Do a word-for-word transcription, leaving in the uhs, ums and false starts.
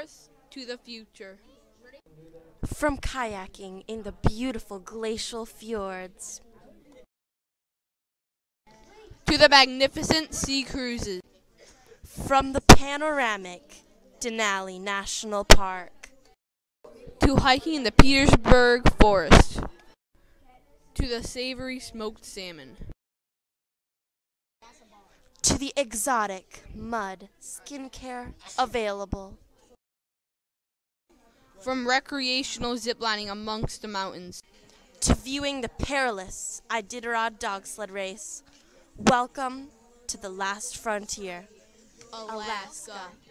us to the future. From kayaking in the beautiful glacial fjords To the magnificent sea cruises. from the panoramic Denali National Park To hiking in the Petersburg Forest. To the savory smoked salmon. to the exotic mud skincare available. From recreational ziplining amongst the mountains. To viewing the perilous Iditarod dog sled race. Welcome to the last frontier, Alaska.